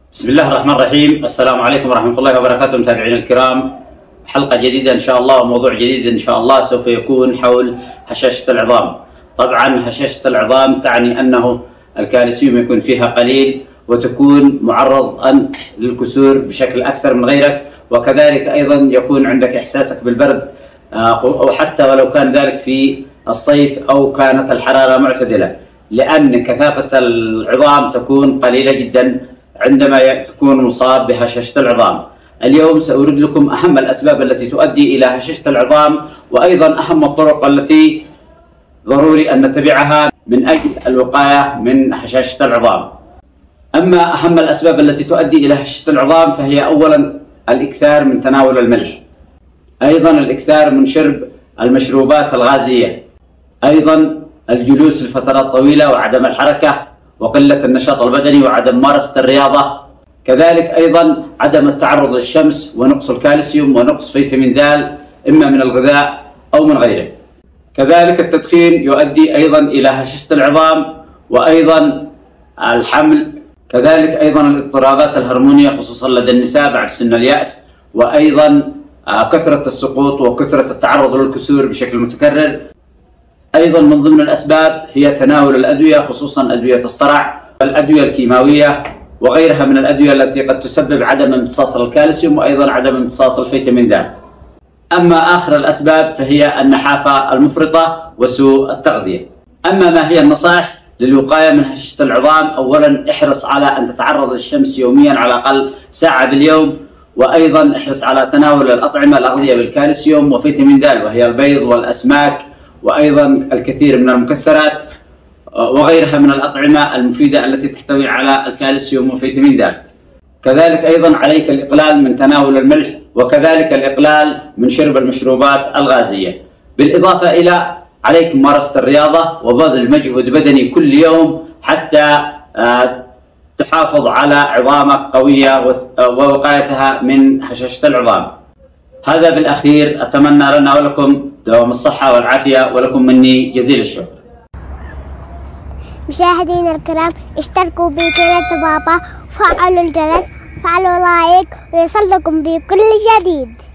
بسم الله الرحمن الرحيم. السلام عليكم ورحمة الله وبركاته متابعينا الكرام. حلقة جديدة إن شاء الله وموضوع جديد إن شاء الله سوف يكون حول هشاشة العظام. طبعا هشاشة العظام تعني أنه الكالسيوم يكون فيها قليل وتكون معرض للكسور بشكل أكثر من غيرك، وكذلك أيضا يكون عندك إحساسك بالبرد أو حتى ولو كان ذلك في الصيف أو كانت الحرارة معتدلة، لأن كثافة العظام تكون قليلة جدا عندما تكون مصاب بهشاشة العظام. اليوم سأورد لكم أهم الأسباب التي تؤدي إلى هشاشة العظام، وأيضا أهم الطرق التي ضروري أن نتبعها من أجل الوقاية من هشاشة العظام. أما أهم الأسباب التي تؤدي إلى هشاشة العظام فهي أولا الإكثار من تناول الملح، أيضا الإكثار من شرب المشروبات الغازية، أيضا الجلوس لفترات طويلة وعدم الحركة وقلة النشاط البدني وعدم ممارسة الرياضة، كذلك أيضا عدم التعرض للشمس ونقص الكالسيوم ونقص فيتامين د إما من الغذاء أو من غيره. كذلك التدخين يؤدي أيضا إلى هشاشة العظام، وأيضا الحمل، كذلك أيضا الاضطرابات الهرمونية خصوصا لدى النساء بعد سن اليأس، وأيضا كثرة السقوط وكثرة التعرض للكسور بشكل متكرر. أيضا من ضمن الأسباب هي تناول الأدوية خصوصا أدوية الصرع والأدوية الكيماوية وغيرها من الأدوية التي قد تسبب عدم امتصاص الكالسيوم وأيضا عدم امتصاص الفيتامين د. أما آخر الأسباب فهي النحافة المفرطة وسوء التغذية. أما ما هي النصائح للوقاية من هشاشة العظام؟ أولا احرص على أن تتعرض للشمس يوميا على الأقل ساعة باليوم، وأيضا احرص على تناول الأطعمة الأغنية بالكالسيوم وفيتامين د وهي البيض والأسماك وأيضا الكثير من المكسرات وغيرها من الأطعمة المفيدة التي تحتوي على الكالسيوم وفيتامين د. كذلك أيضا عليك الإقلال من تناول الملح، وكذلك الإقلال من شرب المشروبات الغازية، بالإضافة إلى عليك ممارسة الرياضة وبذل مجهود بدني كل يوم حتى تحافظ على عظامك قوية ووقايتها من هشاشة العظام. هذا بالأخير أتمنى لنا ولكم دوام الصحة والعافية، ولكم مني جزيل الشكر. مشاهدينا الكرام، اشتركوا بقناة بابا وفعلوا الجرس، فعلوا لايك ويصلكم بكل جديد.